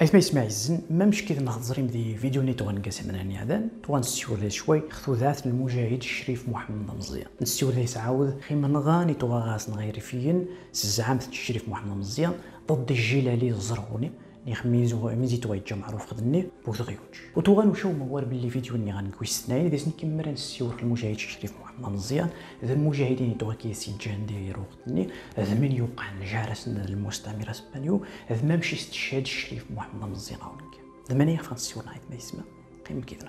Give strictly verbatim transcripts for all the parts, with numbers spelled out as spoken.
ايث ما يسمع الزن ما مش كيف نهضريم دي فيديو نيتو غنقاسم من هني هذا تو نسيو شوي خذو ذات المجاهد الشريف محمد مزيان نسيو ليس عاود خيما نغاني تو غاس نغير فيين زعامة الشريف محمد مزيان ضد الجيلالي الزرغوني ني خميزو ميزيتو يتجا معروف خدني بوثغيوج وتو غنمشيو موار باللي فيديو ني غنكويس سناين داس نكمل نسيو المجاهد الشريف محمد مزيان ذا المجاهدين تو كيسي جاندي روخدني ذا من يوقع نجارس المستعمر اسبانيو ذا ما مشي استشهاد الشريف محمد مزيان هاونك ذا ماني خفان نسيو نايت ما يسمى قيم كذا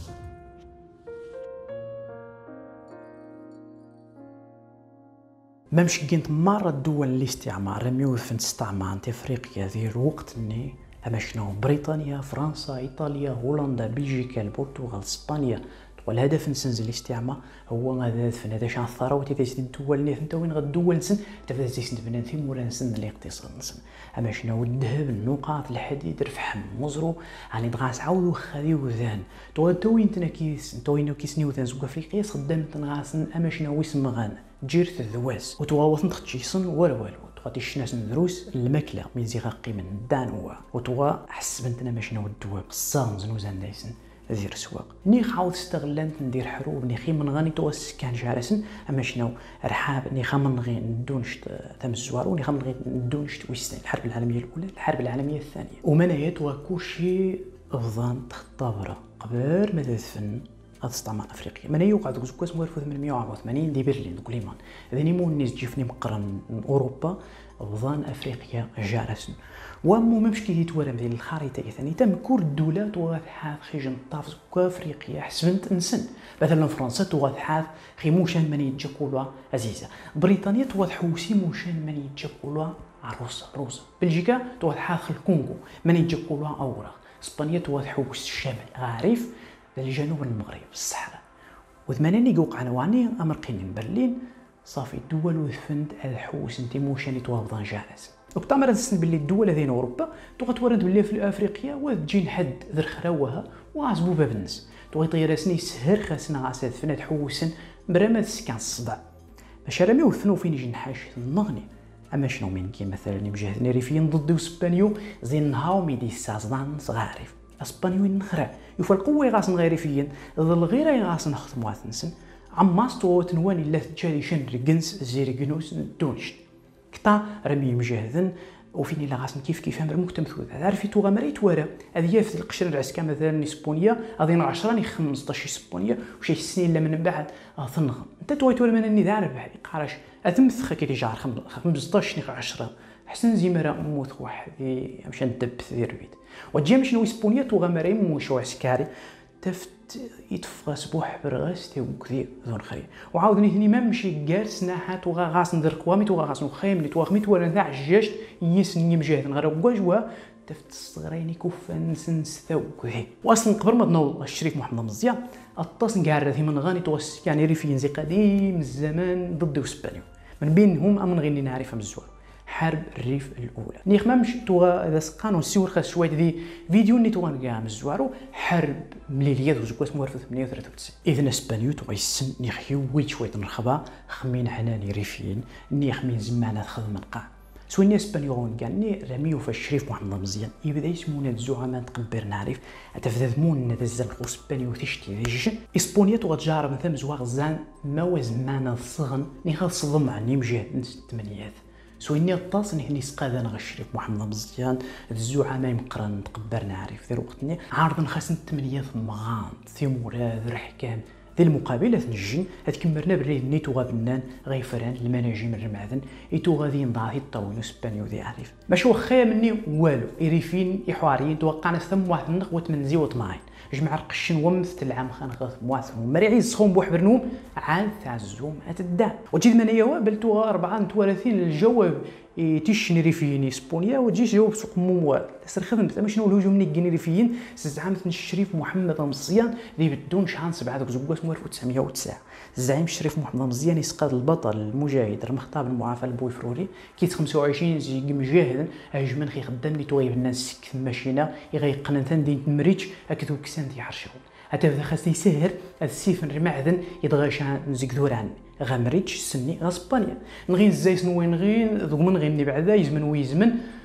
ما مش كنت مرة الدول الاستعمار رميو في استعمار افريقيا ذي الوقت ني اما شنو بريطانيا فرنسا ايطاليا هولندا بلجيكا البرتغال اسبانيا والهدف نسنز الاستعمار هو هدف هذا شان الثروه تيس الدول اللي انت وين غد الدول نسن تفدا تيس بنان في مورا نسن الاقتصاد نسن اما شنو الذهب النقاط الحديد الفحم مزرو يعني دغاس عاودو خديو ذان تو تو وين تنكيس تو وين كيسنيو ذان زوك افريقيا خدام تنغاسن اما شنو يسمى غان جيرت الذواس وتواوث نتخشيسن ولا والو غادي شناس ندروس الماكله من زي غاقي من الدان هو وتوا حسبنتنا ما شنو الدواء قصان زنوزان دايسن ذي السواق ني خاوض استغلانت ندير حروب ني خيمن غاني توس كان جارسن اما شنو رحاب ني خامن غي ندونش تم الزوار وني خامن غي ندونش تويستين الحرب العالميه الاولى الحرب العالميه الثانيه ومنايات وكلشي افضان تخطابره قبل ما تدفن استعمار افريقيا من يوقع دوك زكاس ألف وثمانمائة وأربعة وثمانين دي برلين دوك ليمان هذني مو الناس جيفني مقرن اوروبا وظان افريقيا جارسن وامو ما مشكي يتورم ديال الخريطه ثاني تم كل الدولة توغاث حاف خيجن طاف زكا افريقيا حسبنت انسن مثلا فرنسا توغاث حاف خي موشان من يتجاكولوا عزيزه بريطانيا توغاث حوسي موشان من يتجاكولوا عروسه روسا بلجيكا توغاث حاف الكونغو من يتجاكولوا اوراق اسبانيا توغاث حوس الشمال غاريف الجنوب المغرب الصحراء وثمانين يوقع نواني امريكين برلين صافي الدول وثفند الحوس انت موشاني توافضان جالس وقتا مرة نسن باللي الدول هذين اوروبا تغتورد باللي في افريقيا وتجي نحد ذر خراوها وعزبو باب الناس تغيطي راسني سهر خاسنا غاسات فنات حوسن برا سكان الصداع باش رامي وثنو فين يجي نحاش النغني اما شنو من كي مثلا مجاهدين ريفيين ضد اسبانيو زين نهاو ميدي سازدان صغاريف اسبانيو نخرع يفرقوا غاسن غير فيين ظل غير غاسن نخدموا ثنسن عماس تو تنواني لا تجاري شن رجنس زيرجنوس دونش كتا رمي مجاهدن وفيني لا غاسن كيف كيف امر مكتمثوذ عارفي تو غمريت ورا هذه في القشر العسكا مثلا اسبانيا غادي عشرة ني خمسطاش اسبانيا وشي سنين لا من بعد ثنغم انت تويت ولا من اني دار بحالي قراش اتمثخ كي جار خمسطاش ني عشرة حسن زي مرا موت واحد مشى ندب في البيت وجا مشنو اسبانيا تو غمري موشو عسكري تفت يتفغى سبوح برغاس تيوك ذي ذون خري وعاودني ثني ما مشي جالس ناحات وغا غاس ندير قوامي وغا غاس نخيم لي توغميت ولا نتاع الجاش يسني مجاهد نغرا كواجوا تفت صغريني كوفان سنستوك ذي واصلا قبل ما تنوض الشريف محمد مزيان الطاس نقعر ذي من غاني توس يعني ريفيين زي قديم الزمان ضد اسبانيو من بينهم امن غير نعرفها مزوار حرب الريف الاولى ني خمامش توغا اذا سقانو نسيور خاص شويه ذي فيديو ني توغا كاع مزوارو حرب مليليات وزكوا اسمو ألف وثمانمائة وثلاثة وتسعين اذا اسبانيو توغا يسن ني خيوي شويه نرخبا خمين حناني ريفيين ني خمين زمانه خدمه نقاع سويني اسبانيو كاع ني رميو في الشريف محمد مزيان يبدا يسمونا الزعماء تقبر نعرف اتفذمون هذا الزنق اسبانيو تشتي ذي اسبانيا توغا تجارب مثلا زواغ زان ما وزمانه الصغن ني خاص صدم عني مجهد الثمانينات سويني الطاس نحني سقاذا الشريف محمد مزيان الزعماء يمقرن تقبر نعرف في وقتني عارض خاصن الثمانيات مغان ثمورات الحكام ذي المقابله نجن هاد كمرنا باللي نيتو غابنان غيفران المناجم الرمعذن ايتو غادي نضاهي الطاوين اسبانيو ذي عارف باش وخا مني والو يريفين يحواريين توقعنا ثم واحد النخ وتمنزي وطماعين جمع القشن ومثل العام خان خاص مواثم مريعي صخوم بوح برنوم عاد تاع الزوم اتدا وجيت من هي بلتو أربعة وثلاثين الجواب تيشني ريفيين اسبانيا وتجيش جواب سوق موال سر خدمت اما شنو الهجوم ني كيني ريفيين زعامة الشريف محمد مزيان ذي بدون شحال سبعة دوك زوج اسمه ألف وتسعمائة وتسعة الزعيم الشريف محمد مزيان يسقط البطل المجاهد المخطاب المعافى البويفروري كيت خمسة وعشرين زي مجاهد هجمن خي خدام لي توغيب الناس سك ماشينا يغيقن ثان مريتش هكذا كسان تيحرشوا هذا خاصني يسهر السيف المعدن يدغاش نزيك دوران غامريتش سني اسبانيا نغي زايس نوين نغي ذوك من غيني بعدا يزمن ويزمن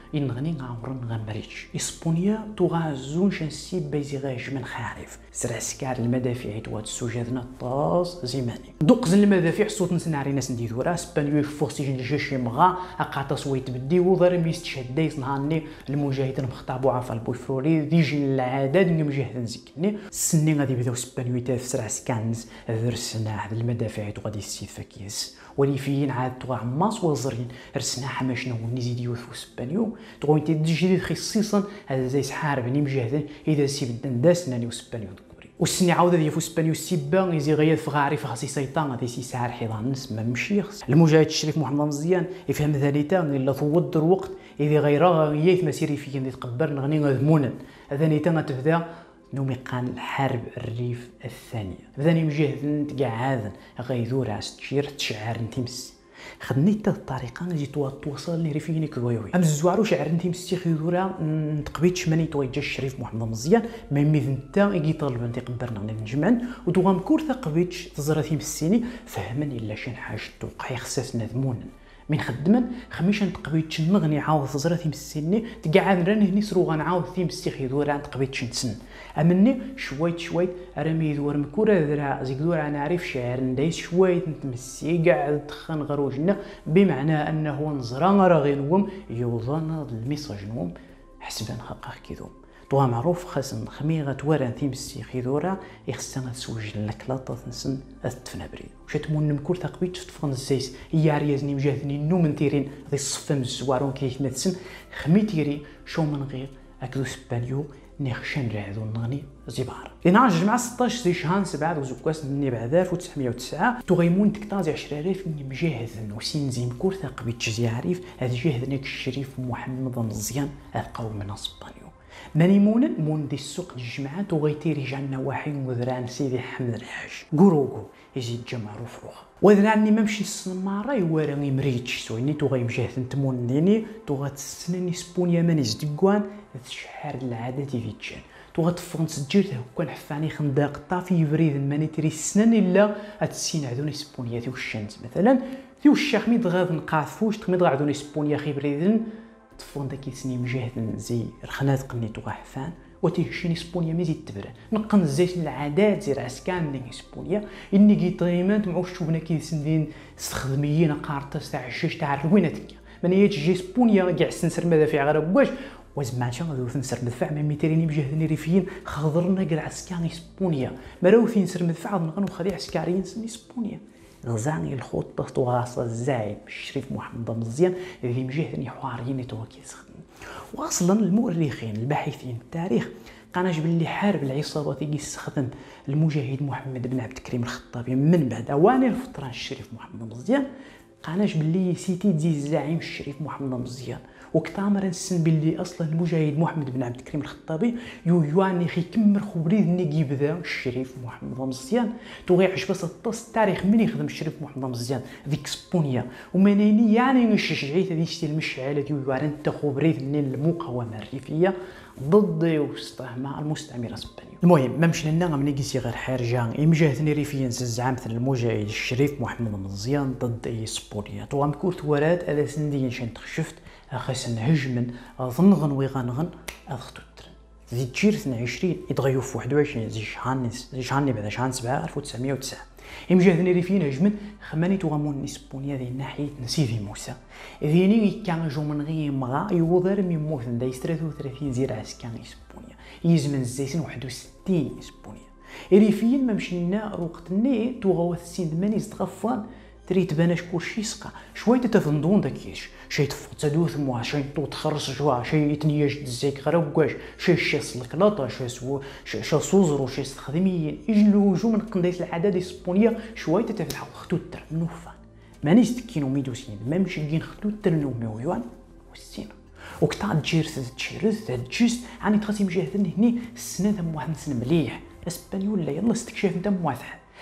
ينغني غاورن غامريتش اسبونيا توغا زون شنسي بيزي غاج من خارف سرع سكار المدافع توات سوجادنا طاس زيماني دوقزن المدافع صوت نسناري ناس نديرو راه اسبانيو يفوسي جنجاشي مغا اقاطا سويت بدي وضر ميستشهديس نهارني المجاهدين مخطابو عفا البوفوري ديجي العدد مجاهد نزكني السنين غادي يبداو اسبانيو تاف سرع سكانز ذرسنا هاد المدافع غادي يسيد فكيس ولي فين عاد تو عماص وزرين رسنا حماشنا ونزيد يوثو اسبانيو تو انت تجي خصيصا هذا زي سحارب ني مجاهدين اذا سيب دنداس ناني اسبانيو دكوري والسني عاود ديال اسبانيو السيبا يزي غير في غاري في خاصي سيطان غادي سيسعر حيضان نس ما مشي المجاهد الشريف محمد مزيان يفهم ذلك الا فوض الوقت اذا غير غيث مسيري فيا نتقبر نغني غذمونا هذا نيتا تبدا نومي قان الحرب الريف الثانية بداني مجهد تقعاذن غيذور عس تشير تشعر نتيمس خدني تا الطريقة نجي توصل لي ريفيني كويوي ام الزوارو شعر نتيمس تيخيذورا نتقبيتش ماني تويجا الشريف محمد مزيان ما يميذ نتا يجي طالب انت قبرنا من نجمعن ودوغام كور تقبيتش تزرا تيمسيني فهمني الا شي حاجة توقع خصاص نذمونا من خدمن خميش نتقبيتش نغني عاود تزرا تيمسيني تقعد راني هني سرو غنعاود تيمسي خيذورا نتقبيتش نتسن امني شويت شويت رمي دور مكوره ذرا زيك دور انا عارف شعر ندايس شويت نتمسي قاعد تخن غروجنا بمعنى انه نزرا راه غينوم يوضنا الميساج نوم حسبا خاقه كيدوم طوا معروف خاص نخمي غتورا تيمسي خيدورا يخصنا تسوج لك لاطه نسن اتفنا بريد وشتمون نمكور تقبيت تفن الزيس هي عريزني مجاهدني نوم نتيرين ذي الصفه من الزوارون كيتمثل خمي تيري شو من غير اكدو سبانيو نخشن رعدو نغني زبار لنا الجمعة ستاش زي شهان سبعة وزكواس ني بعد ألف وتسعمية وتسعة تغيمون تكتازي عشراريف ني مجاهد وسين زي مكور ثاقبي تجزي عريف هذا جاهد نيك الشريف محمد مزيان القوم من اسبانيو مانيمون مون دي السوق الجمعة تغيتيري جعلنا واحد وذران سيدي حمد الحاج قروقو يزيد جمارو فروخ وذراني ممشي السنمارة يوارا مريتش سويني تغي مجاهد نتمون ديني تغات السناني سبونيا ماني زدقوان شحار العادة فيتشان تغتفون سجيرته وكان حفاني خنداق طافي يبريد ماني تري السنان الا هتسين عدوني سبونيا تيو الشمس مثلا تيو الشيخ ميد غاد نقاعفوش تميد غادوني سبونيا خي بريدن تفون داكي سني مجاهد زي رخنات قنيت وغا حفان وتيهشيني سبونيا ميزي تبرا نقن زيت العادات زي راسكان ديك سبونيا اني كيطيمات معوش شوفنا كيسندين استخدميين قارطاس تاع الشيش تاع الروينه ماني تجي سبونيا كاع سنسر مدافع غير واش وزمانشا غادي نسر مدفع ما ميتريني مجاهدين ريفيين خضرنا كاع عسكري سبونيا مراوثين سر مدفع نغنو خدي عسكريين سني سبونيا غزاني الخطه تواصل الزايد الشريف محمد مزيان اللي مجاهدين حواريين تو كيسخدم واصلا المؤرخين الباحثين التاريخ قناش باللي حارب العصابات يستخدم المجاهد محمد بن عبد الكريم الخطابي من بعد اواني الفتره الشريف محمد مزيان قناش باللي سيتي تزي الزعيم الشريف محمد مزيان وكتامر نسن باللي اصلا المجاهد محمد بن عبد الكريم الخطابي يو يواني خي كمر خبريد ني كيبدا الشريف محمد مزيان تو غيعجب الطاس التاريخ من يخدم الشريف محمد مزيان ديك سبونيا ومنيني يعني نشجعيت هذه شتي المشعله ديال يوارن تا خبريد من المقاومه الريفيه ضد واستعمار المستعمره الاسبانيه. المهم ما مشينا لنا ملي كيسي غير حارجه مجاهدين ريفيين زعما مثل المجاهد الشريف محمد مزيان ضد اي سبونيا تو مكورت ورات على سندين شن تخشفت خاص نهجمن ظنغن ويغنغن اخطو الترن زي تجير اثنين وعشرين يتغيو في واحد وعشرين زي شهان زي شهان بعد شهان سبعة ألف وتسعمية وتسعة يمجاهدين ريفيين هجمن خماني توغامون اسبونيا ذي ناحيه نسيدي موسى ذيني كان جو من غي مغا يوضر من موثن دا ثلاثة وثلاثين زير عسكان اسبونيا يزمن زيتن واحد وستين اسبونيا ريفيين ما مشينا وقتني توغاوث السين ماني زتغفان تري تبان شكون شي سقا شويه تتفندون داكيش شي تفقتدوث موا شي طوط خرص جوا شي يتنياج دزيك غير وكاش شي شاس الكلاطه شي سو شي صوزرو شي استخدميين يجلوجو من قنديس العدد اسبونيا شويه تتفلح خطو التر نوفان مانيش تكينو ميدوسين ما مشيين خطو التر نومي ويوان والسين وكتا تجيرث تجيرث تجيس راني تخاسي مجاهدين هني السنه تاع واحد سنه مليح اسبانيول لا يلا استكشاف نتا موافح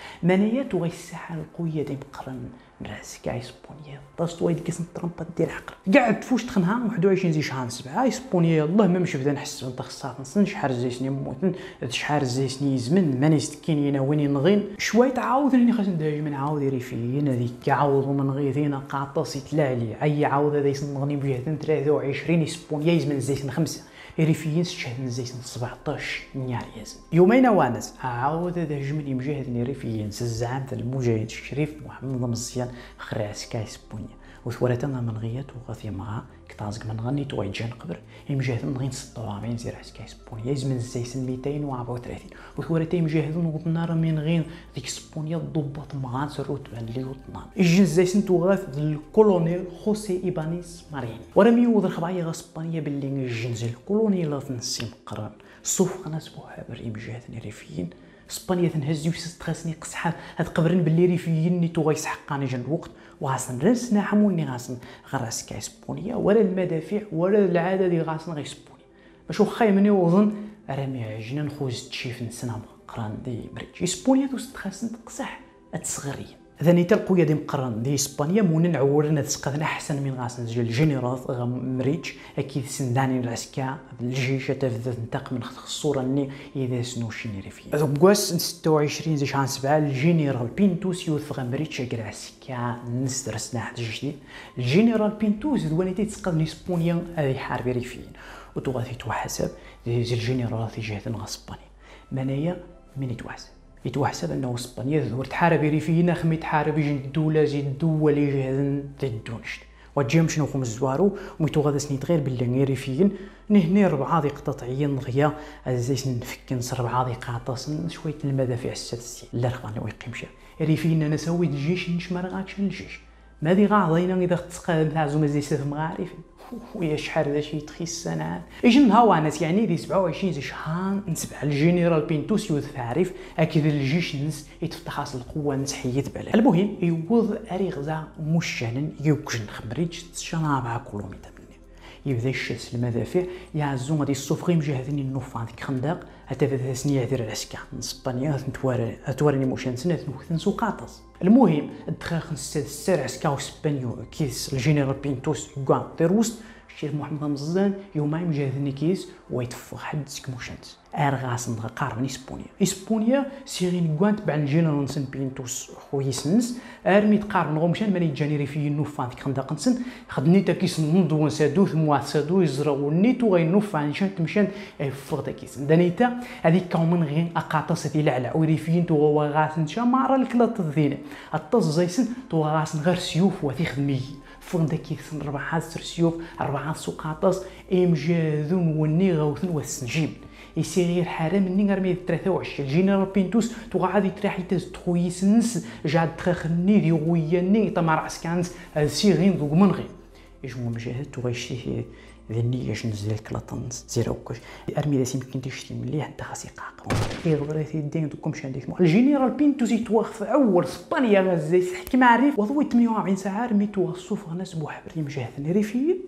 منايا تو غيساحه القويه ديال مقرن راس كاع اسبونيا طاس وايد كيس الطرمبه ديال عقل قاعد فوش تخنها واحد وعشرين زي شهر سبعة اسبونيا الله ما مش بدا نحس انت خصها نسن شحال زيسني موتن شحال زيسني زمن ماني سكينينا وين نغين شويه تعاود راني خاص ندهج من عاود ريفيين هذيك عاود من غيثينا قاطاس يتلا عليه اي عاود هذا يصنغني بجهه ثلاثة وعشرين اسبونيا يزمن زيتن خمسة ريفيين شهر زيتن سبعطاش نيار يزن يومين وانس عاود هذا جمني مجاهد ريفيين سزعام المجاهد الشريف محمد مزيان خراس كاع اسبونيا وثورتنا من غيات وغاثي معها كتازق من غني تويد جان قبر يمجاهد نغين ستة وأربعين زير عسكا اسبونيا يزمن زيسن مئتين وأربعة وثلاثين وثورتي مجاهد وطنار من غين ديك اسبونيا ضبط مغات الرتبه اللي وطنان يجن زيسن توغاث الكولونيل خوسي ايبانيس مارين ورمي وذر خبايا غاسبانيا باللي جنز الكولونيل تنسي مقران صوف قناس بوحابر يمجاهد ريفيين اسبانيا تنهز يوسس تخاسني قصحات هاد قبرن باللي ريفيين نيتو غيسحقاني جن الوقت وغاسن راسنا حموني غاسن غراس كاع اسبونيا ولا المدافع ولا العاده ديال غاسن غير اسبونيا باش واخا يمني وظن رامي عجنا نخوز تشيف نسنا مقران دي بريج اسبونيا توست خاسن تقصح اتصغريه ثاني تلقوا يدي مقرن دي اسبانيا مون نعورنا تسقدنا احسن من غاسن ديال الجنرال مريج اكيد سنداني العسكا الجيش تفذ نتاق من الصوره ني اذا سنو شينيري في دوكواس ستة وعشرين زي شهر سبعة الجنرال بينتوس يوث مريج العسكا نسترسنا حد جديد الجنرال بينتوس دوانيتي تسقد اسبانيا اي حرب ريفيين وتغادي توحسب زي الجنرال في جهه غاسبانيا منايا من يتوحسب يتوحسب انه اسبانيا ظهور تحارب ريفيين خمي تحارب يجي الدوله زي الدول اللي جهزن تدونشت وجيم شنو خمس زوارو وميتو غادا سنيت غير باللي ريفيين نهني ربعه دي قطعيين دغيا زي نفكن ربعه دي قاطاس شويه المدافع السادسيه لا رخباني ويقيم شي ريفيين انا سوي الجيش نشمر غاكش الجيش ما دي غاضينا اذا تسقى تاع زوما زي سيف مغارف ويا شحال هذا شي تخيس سنه اجن هاو ناس يعني دي سبعة وعشرين زي شهر نسبع الجنرال بينتوس يوث عارف اكيد الجيش نس يتفتح خاص القوه نتحيد بالها المهم يوض اريغزا مشان يوكجن خمريج تشنا مع كيلومتر يبدا الشاس المدافع يعزو غادي الصوفغي مجهدين النوفا ديك خندق حتى في سنيه ديال العسكر اسبانيا تنتوار توارني موشان سنه نوثن قاطس المهم الدخاخ نستاد السر عسكر اسبانيو كيس الجنرال بينتوس كان ديروست الشيخ محمد مزيان يومين مجهدين كيس ويتفق حد سك موشانت ارغاس نقارب اسبانيا اسبانيا سيرين كوانت بعد الجنرال نسن بينتوس خويسنس ارمي تقارب نغمشان ماني جاني في نوفا ديك خندق نسن خدني تا كيس نضو سادو ثم سادو يزرو نيتو غي نوفا نشان تمشان فوق تا كيس دانيتا هذيك كومن غير اقاطس ديال العلا وريفين تو غاس نشا مارا الكلاط الذين الطز زيسن تو غاس غير سيوف وثي خدمي فوق دا كيس ربعه سيوف ربعه سقاطس امجاذون وني غوثن والسنجيب يسير الحرام مني غير ثلاثة وعشرين جنرال بينتوس تو غادي تراحي تخويسنس جاد تخني دي غوياني تمار عسكانس سي غين ذوك من غير يجمو مجاهد تو غيشتي ذني اش نزل كلاطنس زيرو كوش ارمي داسي يمكن تشتي مليح انت خاص يقاق في غبرتي الدين دوكم شان ديك الجنرال بينتوس يتوقف اول اسبانيا غازي يحكي معرف وضوي ثمانية وأربعين ساعه رمي توصف ناس بوحبر مجاهد ريفيين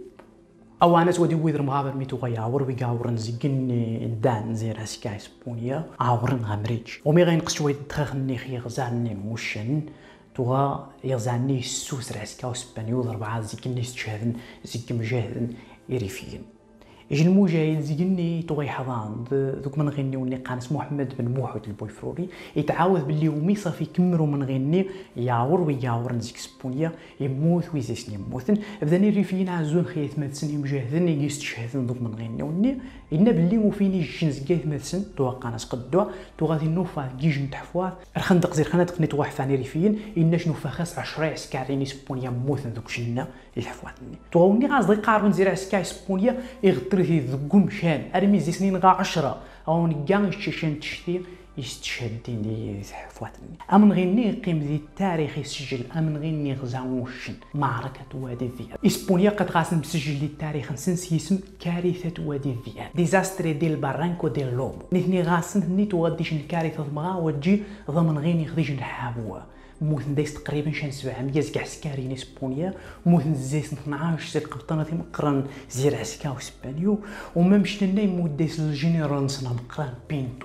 او انا سودي ويدر مغابر ميتو غياور ويقاور نزقني الدان زير اسكا اسبونيا عاورن غامريج ومي غينقص شويه تخني خي غزاني موشن توغا يغزاني السوس راسكا اسبانيول اربعه زيكني تشهدن زيك مجاهدن يريفيين يجي المجاهد زيني تو غيحضان دوك من غني وني قانس محمد بن موحد البويفروري يتعاوذ باللي ومي صافي يكمروا من غني يعور ويعور نزيك سبونيا يموت ويزيسني يموتن بداني ريفيين عزون خيات ماتسن يمجاهدن يستشهدن دوك من غني وني إن باللي وفيني جنس كيف ماتسن تو قانس قدوا تو غادي نوفا كيجن تحفوا الخندق زير خنا تقني تو حفاني ريفيين إن شنو فخاص عشرة عسكريين سبونيا موتن دوك شنا الحفواتني تو وني غاز قاربن زير عسكري سبونيا يغدر في ذقوم شان ارمي زي سنين غا عشرة او نكان الشيشان تشتي يستشهدين دي حفواتني امن غيني قيم ذي التاريخ يسجل امن غيني غزاوشن معركه وادي الذئاب اسبانيا قد غاسن مسجل للتاريخ نسنس اسم كارثه وادي الذئاب ديزاستري ديال بارانكو ديال لوبو نثني غاسن نيتو غاديش الكارثه ضمغا وتجي ضمن غيني خديج نحابوها موثن دايس تقريبا شان سبعمية كاع عسكريين اسبانيا موثن زيس اثناش زي القبطانه مقرن زير عسكاو اسبانيو وما مشينا يموت دايس الجنرال نسنا مقرن بينتوس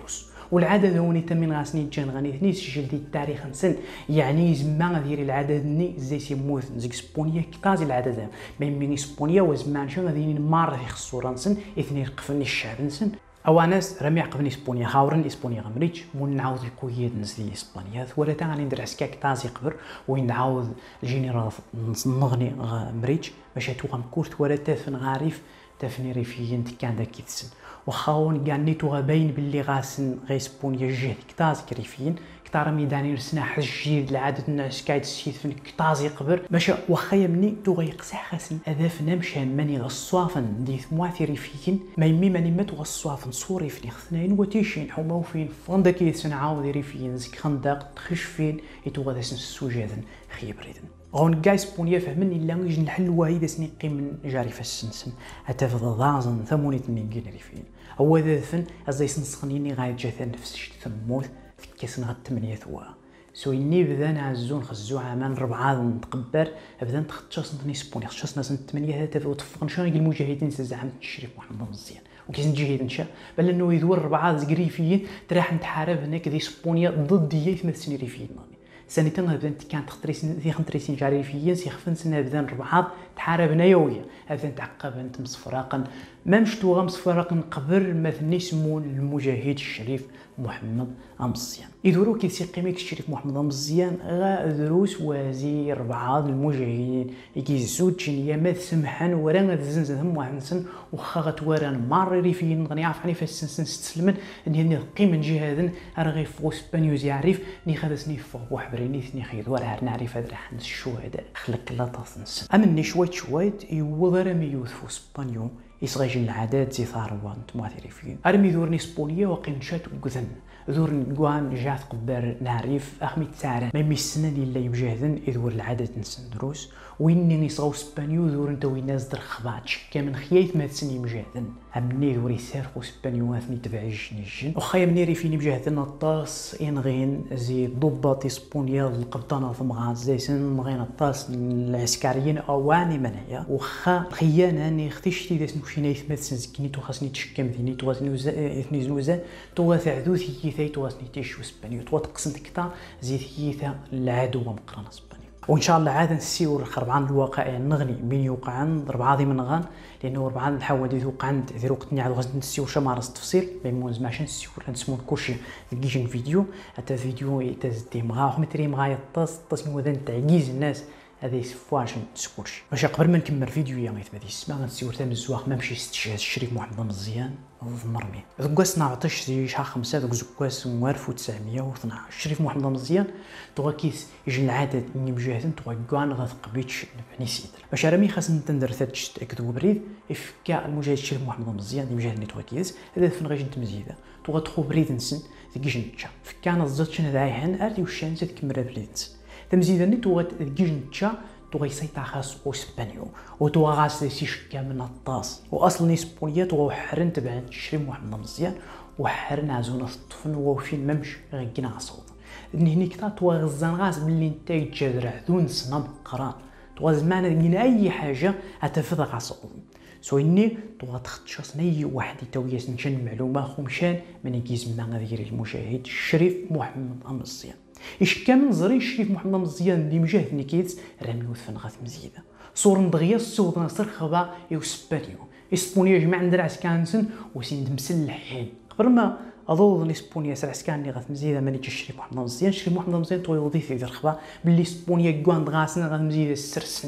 والعدد هوني تمين غاسني جان غني ثني سجل دي التاريخ نسن يعني زمان ديري العدد ني زي سيموت زيك سبونيا كتازي العدد ما يميني سبونيا وزمان شنو غادي نمار في خصورة نسن اثنين قفني الشعب نسن او ناس رمي عقبني اسبانيا خاورن اسبانيا غمريج مون نعاود الكويت نزلي اسبانيا ولا تا غادي ندير عسكاك تازي قبر وين نعاود الجنرال نغني مريج باش تو غنكورت ولا تافن غاريف تافني ريفيين كان داك كيتسن وخاون كاع نيتو غباين باللي غاسن غي اسبانيا جهد كتازي كريفيين كتار ميداني رسنا حجير العادة الناس كايد السيد فين كتازي قبر باش واخا يمني تو غيقسح خاسن اذافنا مشان ماني غصوافن ديث مواثري فيكن ما يمي ماني مات غصوافن صوري فين خثنين وتيشين حوما وفين فندا كيسن عاود ريفيين زك خندق تخش فين يتو غادا سن السوجادن خيبريدن غون كاع اسبانيا فهمني الا يجي نحل واحد سني قيم جاري فالسنسن حتى في ضازن ثموني تنين ريفيين هو ذا فن ازاي سنسخنيني غايد جاثان نفس الشيء ثموت كيسن غد تمنية ثوا سويني بدا نعزون خزو عامان ربعة نتقبر بدا نتخطش نتني سبوني خطش ناس تمنية هذا وتفقن شنو المجاهدين زعما الشريف محمد مزيان وكيس نجاهد نشا بل انه يدور ربعة زكريفيين تراح نتحارب هناك ذي سبونيا ضد ديال ثلاث سنين ريفيين سنتين بدا كانت تخطريسين ذي خمتريسين جاري ريفيين سي خفن سنه بدا ربعة تحارب نيوية هذا تعقب انت مصفراقا ما مشتو غمصفراقا قبر مثني سمو المجاهد الشريف محمد مزيان يدورو كيسي قيميك الشريف محمد مزيان غا دروس وزير بعض المجاهدين يكيزود شنيا ما سمحان ورا غتزنزن هم واحد سن وخا غتوران ماري ريفيين غني عارف عني فالسنسن ستسلمن اني هني قيم جهادن راه غي فوس بانيوز يعرف ني خدسني فوق وحبريني ثني خيد ورا نعرف هذا راح الشهداء خلق لا تصنس امني شويت شويت يوضر ميوث فوس بانيو يصغيج العادات زي ثاروان تماثيري فين ارمي دورني سبونيه وقيم شات وكذن ذور نقوان جات قبر نعرف اخمي تسعران ما يمسنا الا يمجاهدن يدور العادات نسن دروس ويني نصغو سبانيو ذور انت وين ناس در خباتش كامن خيايت ما تسني مجاهدن امني دور يسارخو سبانيو اثني تبعيج نيجن وخايا مني ريفيني مجاهدن الطاس انغين زي ضباط سبونيه القبطانه ثمغاز زي سن مغين الطاس العسكريين اواني منايا وخا خيانا ني اختشتي داس مشينا يثمت سنزكني تو خاصني تشكم ذيني تو غازني اثني زنوزا تو غاثعدو ثيثاي تو غاسني تيشو سبانيو تو تقسنت كتا زي ثيثا العدو مقرن سبانيو وان شاء الله عاد نسيور خربعان الواقع نغني بين يوقعن ربعة ذي من غان لانه ربعة نحاول دي توقعن ذي وقتني عاد غازني نسيور شمارس تفصيل بين ماشي نسيور نسمون كلشي كيجين فيديو حتى فيديو يتزدي مغا ومتري مغا يطاس طاس نوذن تعجيز الناس هذا يسفواش نسكورش باش قبل ما نكمل فيديو يا غيث بدي اسمع غنسيور تام الزواق ما مشي ستشهاد الشريف محمد مزيان مرمي زكواس نعطيش زي شحال خمسة دوك زكواس ألف وتسعمية واثناش الشريف محمد مزيان توغا كيس يجي العدد اني مجاهدين توغا كاع غتقبيتش نبني سيدر باش رامي خاص نتندر ثاتش تاكدو بريد افكا المجاهد الشريف محمد مزيان اللي مجاهدني توغا كيس هذا فين غيجي نتمزيدا توغا تخو بريد نسن تكيش نتشا فكان زاتشن دايهن ارتي وشان زاد كمرا بريد نسن تمزيدا توغا تكيش نتشا توغا يسيطر خاص اسبانيو وتوغا غاس سيشكا من الطاس واصلا اسبانيا توغا حرن تبع الشريف محمد مزيان وحرن عزونا الطفن وفين ممش غيكنا عصوت هني كتا توغا غزان غاس باللي نتا يتجادر عذون سنة بقران توغا زمان لقينا اي حاجه اتفض غاصوت سويني توغا تخطش اي واحد يتوياس نشن معلومه خمشان من يكيز ما غير المشاهد الشريف محمد مزيان إيش كان نظري الشريف محمد مزيان اللي مجاهد نيكيت رامي وثفن غاث مزيدة صور نضغيا السوق نصر خبا يوسبانيو إسبانيا جماعة ندير عسكانسن وسين مسلحين قبل ما أظن إسبانيا سر عسكان اللي غاث مزيدة مانيش الشريف محمد مزيان الشريف محمد مزيان تو يوظيف يدير خبا باللي إسبانيا كوان غاسنا غاث مزيدة السرسنا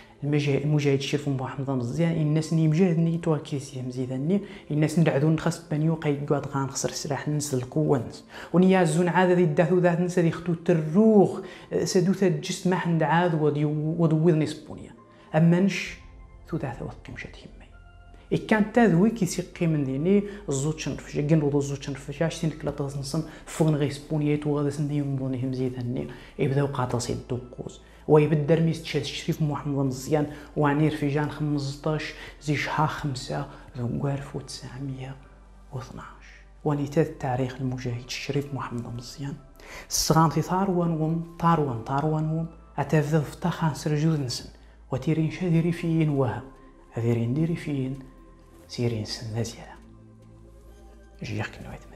المجاهد الشريف محمد مزيان الناس اللي مجاهدني تو كيسي مزيدني الناس ندعدون خاص بانيو قيقعد غنخسر السلاح ننسى القوه ونيازون عاد ذي داثو ذات نسى ذي خطو تروخ سدو تجس ما حند عاد ودي ودوذني سبونيا امانش تو ذات وقت مشات همي إي كان تاذوي كيسي قيمن ديني الزوج شنرفجا كنوضو الزوج شنرفجا شتي نكلا تنصن فوغن غي سبونيات وغادا سندي يمضوني مزيدني يبداو قاطاسي الدقوز ويبدر ميست شاد الشريف محمد مزيان وعني رفيجان خمسطاش زي شحال خمسة ذو ألف وتسعمية واثناش ونيتاد التاريخ المجاهد الشريف محمد مزيان الصغام في ثاروان وم ثاروان ثاروان وم أتفذ فتاخان سرجوز نسن وتيرين شاديري فين وها هذيرين ديري فين سيرين سن نزيلا جيخ كنويت